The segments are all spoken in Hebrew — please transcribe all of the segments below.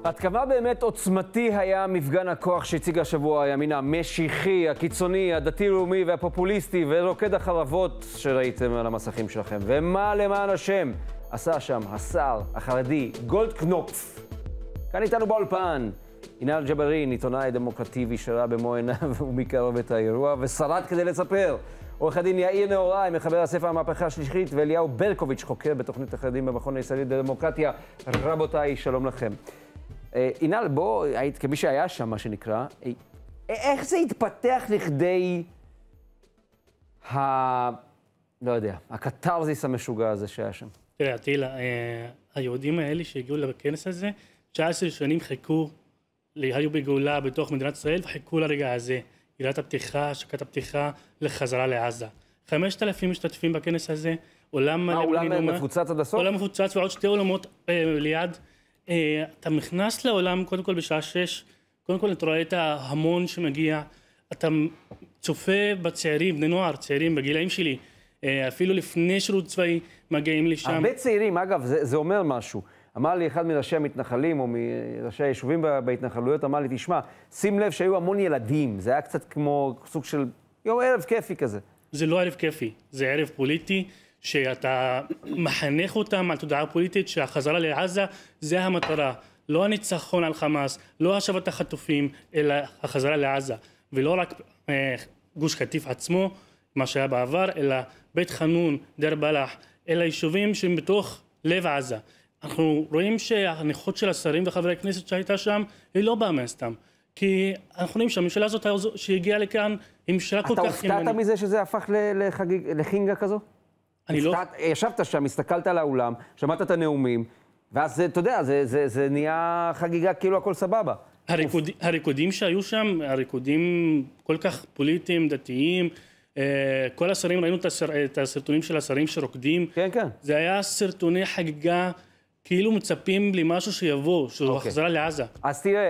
עד כמה באמת עוצמתי היה מפגן הכוח שהציג השבוע הימין המשיחי, הקיצוני, הדתי-לאומי והפופוליסטי ורוקד החרבות שראיתם על המסכים שלכם? ומה למען השם עשה שם השר החרדי גולדקנופ? כאן איתנו באולפן אינאל ג'בארין, עיתונאי דמוקרטיבי שראה במו עיניו ומקרוב את האירוע ושרד כדי לספר. עורך הדין יאיר נהוראי, מחבר הספר המהפכה השלישית, ואליהו ברקוביץ', חוקר בתוכנית החרדים במכון הישראלי לדמוקרטיה. רבותיי, שלום לכם. אינאל, בוא, היית כמי שהיה שם, מה שנקרא, איך זה התפתח לכדי לא יודע, הקטרזיס המשוגע הזה שהיה שם? תראה, תהילה, היהודים האלה שהגיעו לכנס הזה, 19 שנים חיכו, היו בגאולה בתוך מדינת ישראל, וחיכו לרגע הזה. יריית הפתיחה, שקת הפתיחה, לחזרה לעזה. 5,000 משתתפים בכנס הזה, עולם מלא... עולם מפוצץ עד הסוף? עולם מפוצץ ועוד שתי עולמות ליד. אתה נכנס לעולם, קודם כל בשעה 6, קודם כל אתה רואה את ההמון שמגיע, אתה צופה בצעירים, בני נוער, צעירים בגילאים שלי, אפילו לפני שירות צבאי מגיעים לשם. הרבה צעירים, אגב, זה אומר משהו. אמר לי אחד מראשי המתנחלים, או מראשי היישובים בהתנחלויות, אמר לי, תשמע, שים לב שהיו המון ילדים, זה היה קצת כמו סוג של יום ערב כיפי כזה. זה לא ערב כיפי, זה ערב פוליטי, שאתה מחנך אותם על תודעה פוליטית, שהחזרה לעזה זה המטרה, לא הניצחון על חמאס, לא השבת החטופים, אלא החזרה לעזה, ולא רק גוש קטיף עצמו, מה שהיה בעבר, אלא בית חנון, דיר בלח, אלא יישובים שהם בתוך לב עזה. אנחנו רואים שהנכות של השרים וחברי הכנסת שהייתה שם, היא לא באה מהסתם. כי אנחנו רואים שהממשלה הזאת שהגיעה לכאן, היא ממשלה כל כך... אתה הופתעת מזה שזה הפך לחינגה כזו? אני לא... ישבת שם, הסתכלת על האולם, שמעת את הנאומים, ואז אתה יודע, זה נהיה חגיגה כאילו הכל סבבה. הריקודים שהיו שם, הריקודים כל כך פוליטיים, דתיים, כל השרים, ראינו את הסרטונים של השרים שרוקדים. כן, כן. זה היה סרטוני חגיגה, כאילו מצפים למשהו שיבוא, שהוא חזרה לעזה. אז תראה,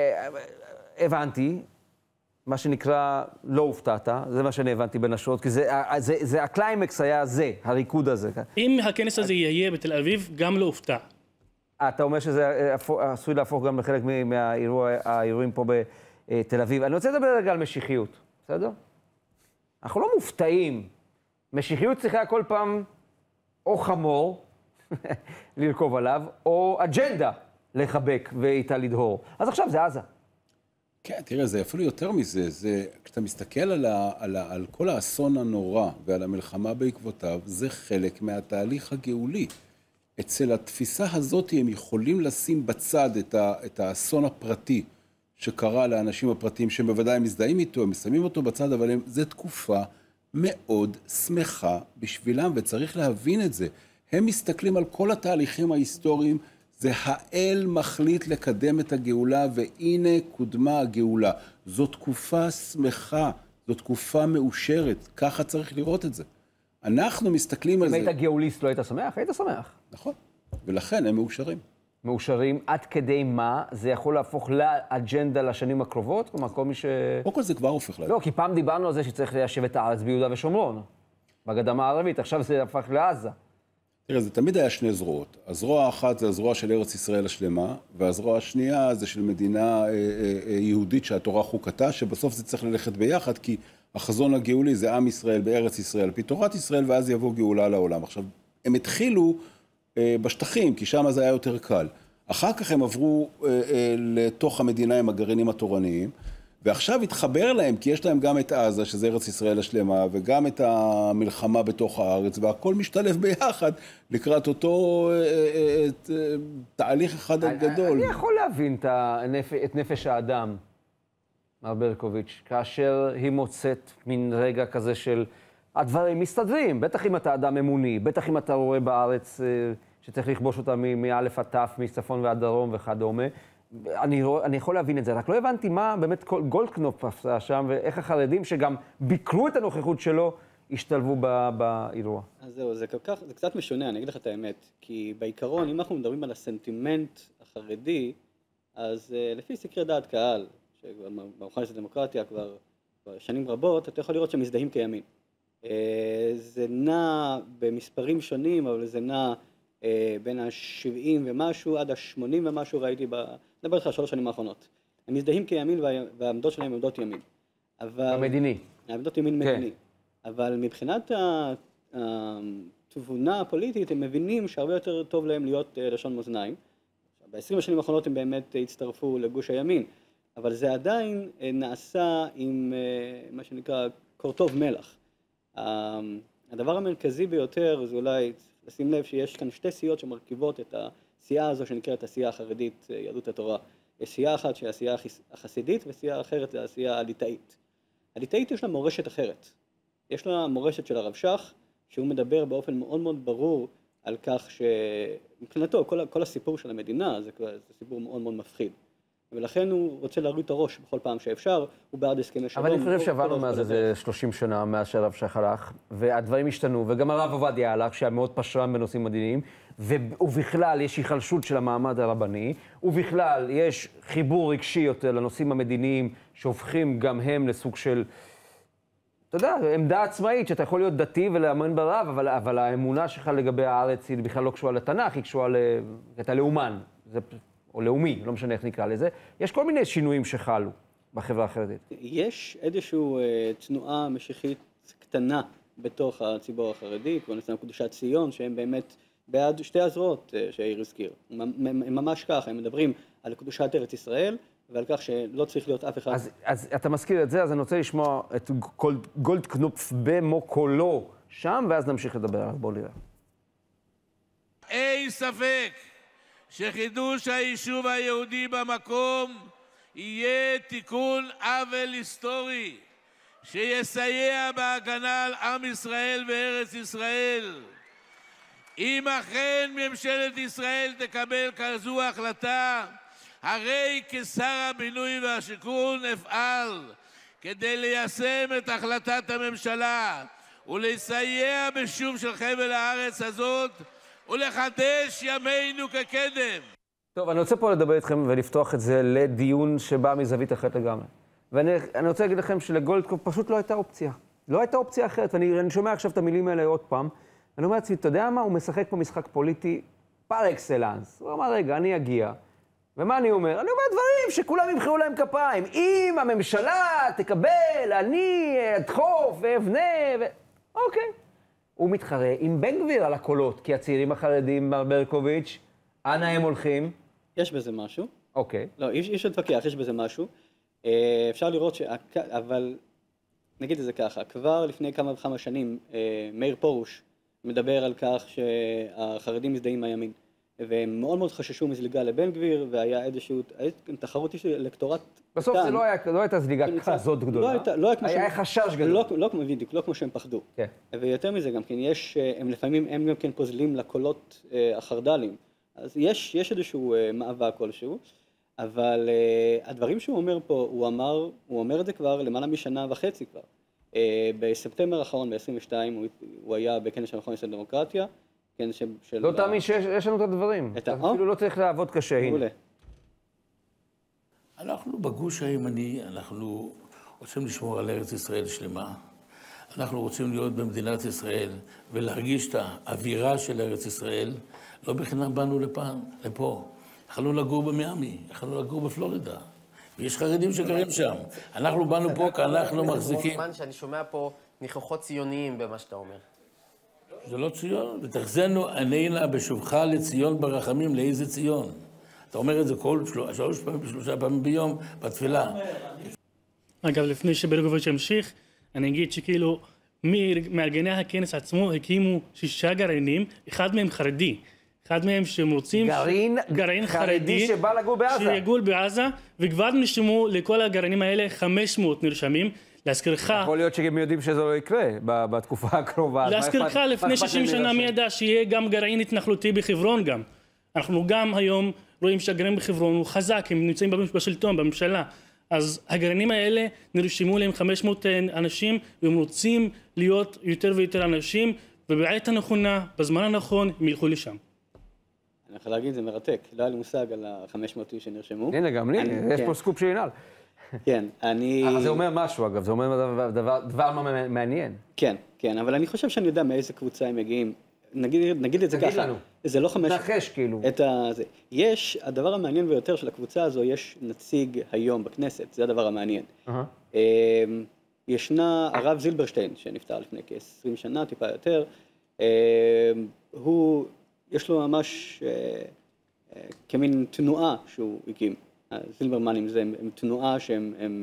הבנתי, מה שנקרא לא הופתעת, זה מה שאני הבנתי בין השורות, כי זה הקליימקס היה זה, הריקוד הזה. אם הכנס הזה יהיה בתל אביב, גם לא הופתע. אתה אומר שזה עשוי להפוך גם לחלק מהאירועים פה בתל אביב. אני רוצה לדבר רגע על משיחיות, בסדר? אנחנו לא מופתעים. משיחיות צריכה כל פעם או חמור, לרכוב עליו, או אג'נדה לחבק ואיתה לדהור. אז עכשיו זה עזה. כן, תראה, זה אפילו יותר מזה. כשאתה מסתכל על כל האסון הנורא ועל המלחמה בעקבותיו, זה חלק מהתהליך הגאולי. אצל התפיסה הזאת הם יכולים לשים בצד את האסון הפרטי שקרה לאנשים הפרטיים שהם בוודאי מזדהים איתו, הם שמים אותו בצד, אבל זו תקופה מאוד שמחה בשבילם, וצריך להבין את זה. הם מסתכלים על כל התהליכים ההיסטוריים, זה האל מחליט לקדם את הגאולה, והנה קודמה הגאולה. זו תקופה שמחה, זו תקופה מאושרת, ככה צריך לראות את זה. אנחנו מסתכלים על זה... אם היית גאוליסט לא היית שמח? היית שמח. נכון, ולכן הם מאושרים. מאושרים עד כדי מה? זה יכול להפוך לאג'נדה לשנים הקרובות? כלומר, כל מי ש... קודם כל זה כבר הופך להם. לא, כי פעם דיברנו על זה שצריך ליישב את הארץ ביהודה ושומרון, בגדה המערבית, עכשיו זה הפך לעזה. תראה, זה תמיד היה שני זרועות. הזרוע האחת זה הזרוע של ארץ ישראל השלמה, והזרוע השנייה זה של מדינה יהודית שהתורה חוקתה, שבסוף זה צריך ללכת ביחד, כי החזון הגאולי זה עם ישראל בארץ ישראל, פי תורת ישראל, ואז יבוא גאולה לעולם. עכשיו, הם התחילו בשטחים, כי שם זה היה יותר קל. אחר כך הם עברו לתוך המדינה עם הגרעינים התורניים, ועכשיו התחבר להם, כי יש להם גם את עזה, שזה ארץ ישראל השלמה, וגם את המלחמה בתוך הארץ, והכל משתלב ביחד לקראת אותו תהליך אחד הגדול. אני יכול להבין את נפש האדם, מר ברקוביץ', כאשר היא מוצאת מין רגע כזה של הדברים מסתדרים, בטח אם אתה אדם אמוני, בטח אם אתה רואה בארץ שצריך לכבוש אותה מאלף עד תף, מצפון ועד דרום וכדומה, אני יכול להבין את זה, רק לא הבנתי מה באמת גולדקנופ עשה שם, ואיך החרדים שגם ביקרו את הנוכחות שלו, השתלבו באירוע. אז זהו, זה קצת משונה, אני אגיד לך את האמת, כי בעיקרון, אם אנחנו מדברים על הסנטימנט החרדי, אז לפי סקרי דעת קהל, שבמכון לדמוקרטיה כבר שנים רבות, אתה יכול לראות שמזדהים כימין. זה נע במספרים שונים, אבל זה נע בין ה-70 ומשהו עד ה-80 ומשהו ראיתי, נדבר איתך 3 שנים האחרונות. הם מזדהים כימין והעמדות שלהם עמדות ימין. המדיני. העמדות ימין מדיני. אבל מבחינת התבונה הפוליטית, הם מבינים שהרבה יותר טוב להם להיות לשון מאזניים. ב-20 השנים האחרונות הם באמת הצטרפו לגוש הימין, אבל זה עדיין נעשה עם מה שנקרא קורטוב מלח. הדבר המרכזי ביותר זה אולי לשים לב שיש כאן 2 סיעות שמרכיבות את הסיעה הזו שנקראת הסיעה החרדית יהדות התורה. יש סיעה אחת שהיא הסיעה החסידית וסיעה אחרת זה הסיעה הליטאית. הליטאית יש לה מורשת אחרת. יש לה מורשת של הרב שך, שהוא מדבר באופן מאוד מאוד ברור על כך שמבחינתו כל הסיפור של המדינה זה סיפור מאוד מאוד מפחיד. ולכן הוא רוצה להוריד את הראש בכל פעם שאפשר, הוא בעד הסכמי שלום. אבל אני חושב שעברנו מאז איזה 30 שנה, מאז שהרב שך הלך, והדברים השתנו, וגם הרב עובדיה הלך, שהיה מאוד פשרן בנושאים מדיניים, ובכלל יש היחלשות של המעמד הרבני, ובכלל יש חיבור רגשי יותר לנושאים המדיניים, שהופכים גם הם לסוג של, אתה יודע, עמדה עצמאית, שאתה יכול להיות דתי ולאמן ברב, אבל האמונה שלך לגבי הארץ היא בכלל לא קשורה לתנ"ך, היא קשורה אתה לאומן. או לאומי, לא משנה איך נקרא לזה, יש כל מיני שינויים שחלו בחברה החרדית. יש איזושהי תנועה משיחית קטנה בתוך הציבור החרדי, כמו נצטרך קדושת ציון, שהם באמת בעד 2 הזרועות שהעיר הזכיר. הם ממש ככה, הם מדברים על קדושת ארץ ישראל, ועל כך שלא צריך להיות אף אחד. אז אתה מזכיר את זה, אז אני רוצה לשמוע את גולדקנופ במו קולו שם, ואז נמשיך לדבר על בוא נראה. אין ספק שחידוש היישוב היהודי במקום יהיה תיקון עוול היסטורי שיסייע בהגנה על עם ישראל וארץ ישראל. אם אכן ממשלת ישראל תקבל כזו החלטה, הרי כשר הבינוי והשיכון אפעל כדי ליישם את החלטת הממשלה ולסייע בשוב של חבל הארץ הזאת ולחדש ימינו כקדם. טוב, אני רוצה פה לדבר איתכם ולפתוח את זה לדיון שבא מזווית אחרת לגמרי. ואני רוצה להגיד לכם שלגולדקנופ פשוט לא הייתה אופציה. לא הייתה אופציה אחרת, ואני שומע עכשיו את המילים האלה עוד פעם. אני אומר לעצמי, אתה יודע מה? הוא משחק פה משחק פוליטי פר אקסלנס. הוא אמר, רגע, אני אגיע. ומה אני אומר? אני אומר דברים שכולם ימחאו להם כפיים. אם הממשלה תקבל, אני אדחוף ואבנה אוקיי. הוא מתחרה עם בן גביר על הקולות, כי הצעירים החרדים, מר ברקוביץ', אנה הם הולכים? יש בזה משהו. אוקיי. לא, אי אפשר להתווכח, יש בזה משהו. אפשר לראות אבל נגיד את זה ככה, כבר לפני כמה וכמה שנים, מאיר פרוש מדבר על כך שהחרדים מזדהים מהימין. והם מאוד מאוד חששו מזליגה לבן גביר, והיה איזשהו תחרות אלקטורט. בסוף זה לא הייתה זליגה כזאת גדולה. היה חשש גדול. לא כמו שהם פחדו. ויותר מזה גם כן, הם לפעמים הם גם כן פוזלים לקולות החרד"לים. אז יש איזשהו מאבק כלשהו, אבל הדברים שהוא אומר פה, הוא אומר את זה כבר למעלה משנה וחצי כבר. בספטמבר האחרון, ב-22, הוא היה בכנס של המכון הישראלי לדמוקרטיה, לא תאמין שיש לנו את הדברים. אפילו לא צריך לעבוד קשה. אנחנו בגוש הימני, אנחנו רוצים לשמור על ארץ ישראל שלמה. אנחנו רוצים להיות במדינת ישראל ולהרגיש את האווירה של ארץ ישראל. לא בחינם באנו לפה. יכולנו לגור במיאמי, יכולנו לגור בפלורידה. ויש חרדים שגרים שם. אנחנו באנו פה כי אנחנו מחזיקים. זה זמן שאני שומע פה ניחוחות ציוניים במה שאתה אומר. זה לא ציון, ותחזינו עינינו בשובך לציון ברחמים, לאיזה ציון? אתה אומר את זה כל 3 פעמים, 3 פעמים ביום, בתפילה. אגב, לפני שברקוביץ' ימשיך, אני אגיד שכאילו, מארגני הכנס עצמו הקימו 6 גרעינים, אחד מהם חרדי. אחד מהם שהם רוצים... גרעין חרדי שבא לגור בעזה. שיגור בעזה, וכבר נרשמו לכל הגרעינים האלה 500 נרשמים. להזכירך... יכול להיות שהם יודעים שזה לא יקרה בתקופה הקרובה. להזכירך, לפני 60 שנה מי ידע שיהיה גם גרעין התנחלותי בחברון גם. אנחנו גם היום רואים שהגרעין בחברון הוא חזק, הם נמצאים בשלטון, בממשלה. אז הגרעינים האלה נרשמו להם 500 אנשים, והם רוצים להיות יותר ויותר אנשים, ובעת הנכונה, בזמן הנכון, הם ילכו לשם. אני יכול להגיד, זה מרתק. לא היה לי מושג על ה-500 שנרשמו. הנה, גם לי, יש פה סקופ שינל. כן, אבל זה אומר משהו, אגב, זה אומר דבר מעניין. כן, אבל אני חושב שאני יודע מאיזה קבוצה הם מגיעים. נגיד את זה ככה. לנו. זה לא 5... נחש כאילו. יש, הדבר המעניין ביותר של הקבוצה הזו, יש נציג היום בכנסת, זה הדבר המעניין. ישנה הרב זילברשטיין, שנפטר לפני כ-20 שנה, טיפה יותר. יש לו ממש כמין תנועה שהוא הקים. הזילברמנים הם תנועה שהם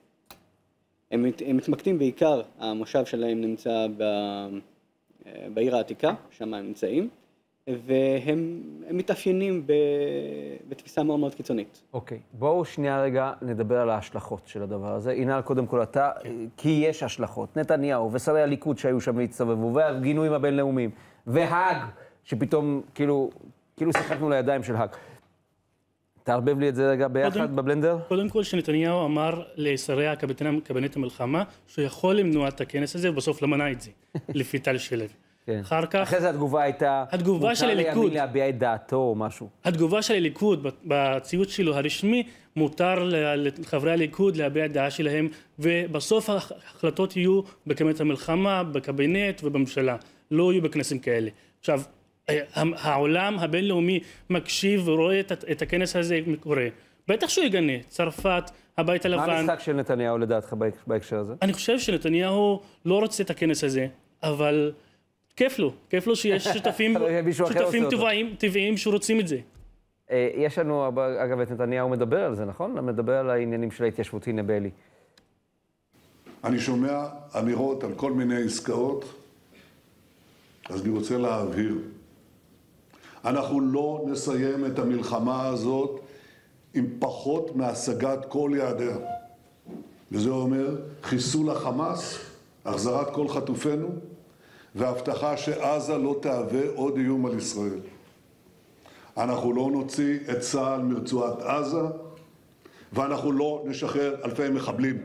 מתמקדים בעיקר, המושב שלהם נמצא בעיר העתיקה, שם הם נמצאים, והם מתאפיינים בתפיסה מאוד מאוד קיצונית. אוקיי, בואו שנייה רגע נדבר על ההשלכות של הדבר הזה. הנה, קודם כל אתה, כי יש השלכות. נתניהו ושרי הליכוד שהיו שם והצטבבו, והגינויים הבינלאומיים, והאג, שפתאום כאילו שיחקנו לידיים של האג. תערבב לי את זה רגע ביחד בבלנדר? קודם כל שנתניהו אמר לשרי קבינט המלחמה שהוא יכול למנוע את הכנס הזה, ובסוף לא מנע את זה, לפי טל שלו. אחר כך... אחרי זה התגובה הייתה... התגובה של הליכוד... מותר לימין להביע את דעתו או משהו. התגובה של הליכוד, בציוץ שלו הרשמי, מותר לחברי הליכוד להביע את דעה שלהם, ובסוף ההחלטות יהיו בקבינט המלחמה, בקבינט ובממשלה. לא יהיו בכנסים כאלה. עכשיו, העולם הבינלאומי מקשיב ורואה את הכנס הזה קורה. בטח שהוא יגנה, צרפת, הבית הלבן... מה המשחק של נתניהו לדעתך בהקשר הזה? אני חושב שנתניהו לא רוצה את הכנס הזה, אבל כיף לו שיש שותפים טבעיים שרוצים את זה. יש לנו, אגב, את נתניהו מדבר על זה, נכון? מדבר על העניינים של ההתיישבות. הנה באלי. אני שומע אמירות על כל מיני עסקאות, אז אני רוצה להבהיר. אנחנו לא נסיים את המלחמה הזאת עם פחות מהשגת כל יעדיה. וזה אומר חיסול החמאס, החזרת כל חטופינו, והבטחה שעזה לא תהווה עוד איום על ישראל. אנחנו לא נוציא את צה"ל מרצועת עזה, ואנחנו לא נשחרר אלפי מחבלים.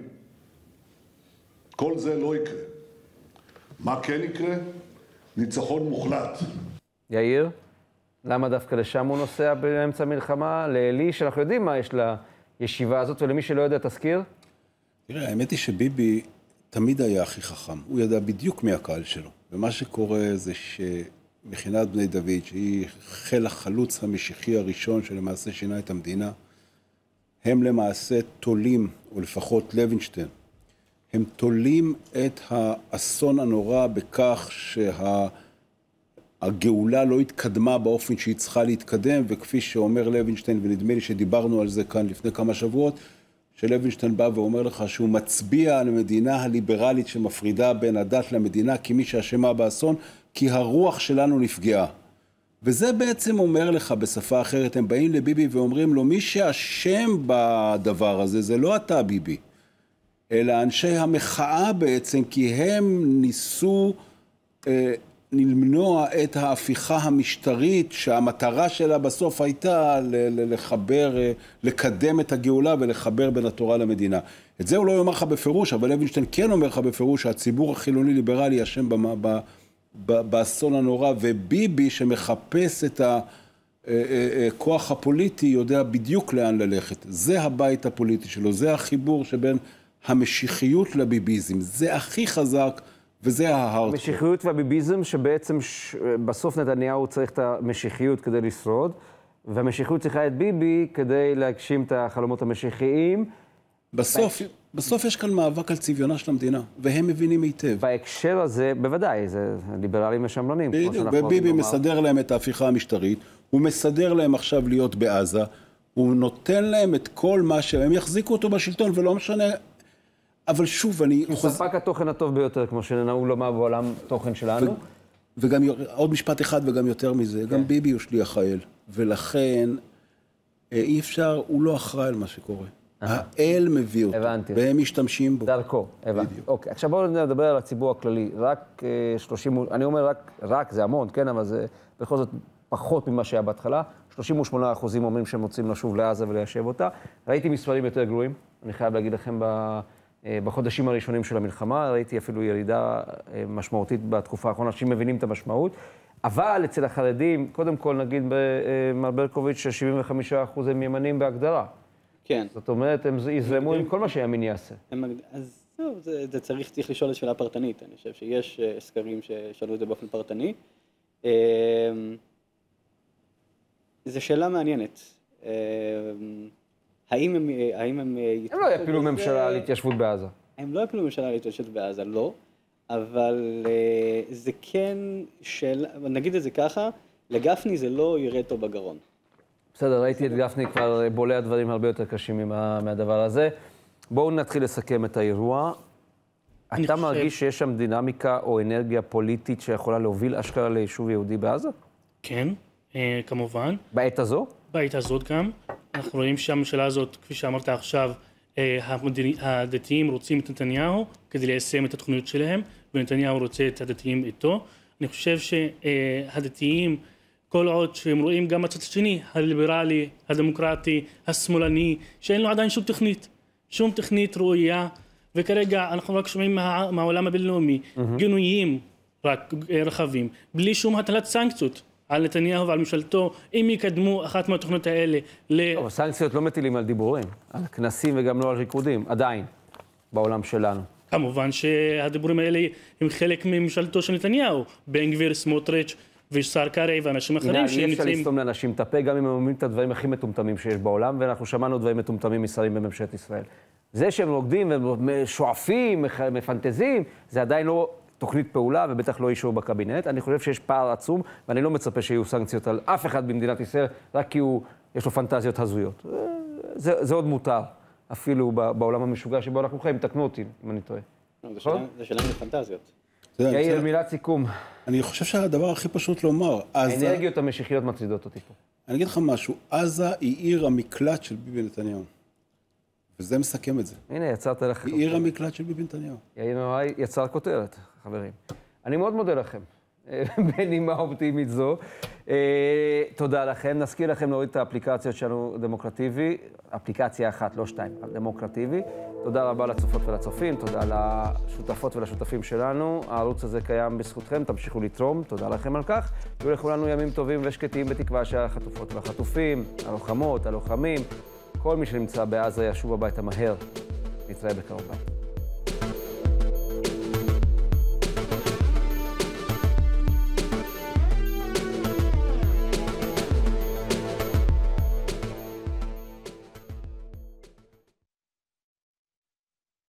כל זה לא יקרה. מה כן יקרה? ניצחון מוחלט. יאיר, למה דווקא לשם הוא נוסע באמצע מלחמה? לאלי, שאנחנו יודעים מה יש לישיבה הזאת, ולמי שלא יודע, תזכיר? תראה, האמת היא שביבי תמיד היה הכי חכם. הוא ידע בדיוק מי הקהל שלו. ומה שקורה זה שמכינת בני דוד, שהיא חיל החלוץ המשיחי הראשון שלמעשה שינה את המדינה, הם למעשה תולים, או לפחות לוינשטיין, הם תולים את האסון הנורא בכך שהגאולה לא התקדמה באופן שהיא צריכה להתקדם, וכפי שאומר לוינשטיין, ונדמה לי שדיברנו על זה כאן לפני כמה שבועות, שלוינשטיין בא ואומר לך שהוא מצביע על המדינה הליברלית שמפרידה בין הדת למדינה כמי שאשמה באסון, כי הרוח שלנו נפגעה. וזה בעצם אומר לך בשפה אחרת, הם באים לביבי ואומרים לו, מי שאשם בדבר הזה זה לא אתה ביבי, אלא אנשי המחאה בעצם, כי הם ניסו למנוע את ההפיכה המשטרית, שהמטרה שלה בסוף הייתה לחבר, לקדם את הגאולה ולחבר בין התורה למדינה. את זה הוא לא אומר לך בפירוש, אבל לוינשטיין כן אומר לך בפירוש שהציבור החילוני ליברלי אשם באסון הנורא, וביבי שמחפש את הכוח הפוליטי יודע בדיוק לאן ללכת. זה הבית הפוליטי שלו, זה החיבור שבין המשיחיות לביביזם, זה הכי חזק, וזה ההארדקור. המשיחיות והביביזם שבעצם בסוף נתניהו צריך את המשיחיות כדי לשרוד, והמשיחיות צריכה את ביבי כדי להגשים את החלומות המשיחיים. בסוף יש כאן מאבק על צביונה של המדינה, והם מבינים היטב. בהקשר הזה, בוודאי, זה ליברלים משמרנים. וביבי מסדר להם את ההפיכה המשטרית, הוא מסדר להם עכשיו להיות בעזה, הוא נותן להם את כל מה שהם יחזיקו אותו בשלטון, ולא משנה. אבל שוב, הוא ספק התוכן הטוב ביותר, כמו שנהוג לומר בעולם תוכן שלנו. וגם עוד משפט אחד וגם יותר מזה, גם ביבי הוא שליח האל, ולכן אי אפשר, הוא לא אחראי על מה שקורה. האל מביא אותו, והם משתמשים בו. דרכו, הבנתי. אוקיי, עכשיו בואו נדבר על הציבור הכללי. רק 30, אני אומר רק, זה המון, כן, אבל זה בכל זאת פחות ממה שהיה בהתחלה. 38% אומרים שהם רוצים לשוב לעזה וליישב אותה. ראיתי מספרים יותר גרועים, אני חייב להגיד לכם בחודשים הראשונים של המלחמה, ראיתי אפילו ירידה משמעותית בתקופה האחרונה, אנשים מבינים את המשמעות. אבל אצל החרדים, קודם כל נגיד מר ברקוביץ' ש-75% הם ימנים בהגדרה. כן. זאת אומרת, הם יזרמו עם כל מה שהימין יעשה. אז זה צריך לשאול את שאלה פרטנית. אני חושב שיש סקרים ששאלו את זה באופן פרטני. זו שאלה מעניינת. האם הם הם לא יפילו ממשלה על התיישבות בעזה. הם לא יפילו ממשלה על התיישבות בעזה, לא. אבל זה כן שאלה, נגיד את זה ככה, לגפני זה לא יראה טוב בגרון. בסדר, ראיתי את גפני כבר בולע דברים הרבה יותר קשים מהדבר הזה. בואו נתחיל לסכם את האירוע. אתה מרגיש שיש שם דינמיקה או אנרגיה פוליטית שיכולה להוביל אשכרה ליישוב יהודי בעזה? כן, כמובן. בעת הזו? בעת הזאת גם. אנחנו רואים שהממשלה הזאת, כפי שאמרת עכשיו, הדתיים רוצים את נתניהו כדי ליישם את התוכניות שלהם, ונתניהו רוצה את הדתיים איתו. אני חושב שהדתיים, כל עוד שהם רואים גם הצד השני, הליברלי, הדמוקרטי, השמאלני, שאין לו עדיין שום תוכנית ראויה, וכרגע אנחנו רק שומעים מהעולם הבינלאומי, גינויים רק רחבים, בלי שום הטלת סנקציות על נתניהו ועל ממשלתו, אם יקדמו אחת מהתוכניות האלה אבל סנקציות לא מטילים על דיבורים, על כנסים וגם לא על ריקודים, עדיין, בעולם שלנו. כמובן שהדיבורים האלה הם חלק מממשלתו של נתניהו, בן גביר, סמוטריץ' ושר קרעי ואנשים אחרים אי אפשר לסתום לאנשים את הפה, גם אם הם אומרים את הדברים הכי מטומטמים שיש בעולם, ואנחנו שמענו דברים מטומטמים משרים בממשלת ישראל. זה שהם רוקדים ושואפים, מפנטזים, זה עדיין לא תוכנית פעולה ובטח לא אישור בקבינט. אני חושב שיש פער עצום, ואני לא מצפה שיהיו סנקציות על אף אחד במדינת ישראל, רק כי יש לו פנטזיות הזויות. זה עוד מותר, אפילו בעולם המשוגע שבו אנחנו חיים, תקנו אותי אם אני טועה. זה שלנו לפנטזיות. יאיר, מילת סיכום. אני חושב שהדבר הכי פשוט לומר, האנרגיות המשיחיות מטרידות אותי פה. אני אגיד לך משהו, עזה היא עיר המקלט של ביבי נתניהו. וזה מסכם את זה. הנה, יצרת לך... היא עיר המקלט של ביבי נתניהו. יאיר נוראי יצר כותרת, חברים. אני מאוד מודה לכם, בנימה אופטימית זו. תודה לכם. נזכיר לכם להוריד את האפליקציות שלנו דמוקרטיבי, אפליקציה אחת, לא שתיים, דמוקרטיבי. תודה רבה לצופות ולצופים, תודה לשותפות ולשותפים שלנו. הערוץ הזה קיים בזכותכם, תמשיכו לתרום, תודה לכם על כך. יהיו לכולנו ימים טובים ושקטים בתקווה שהחטופות והחטופים, הלוחמות, הלוחמים, כל מי שנמצא בעזה ישוב הביתה מהר. נתראה בקרוב.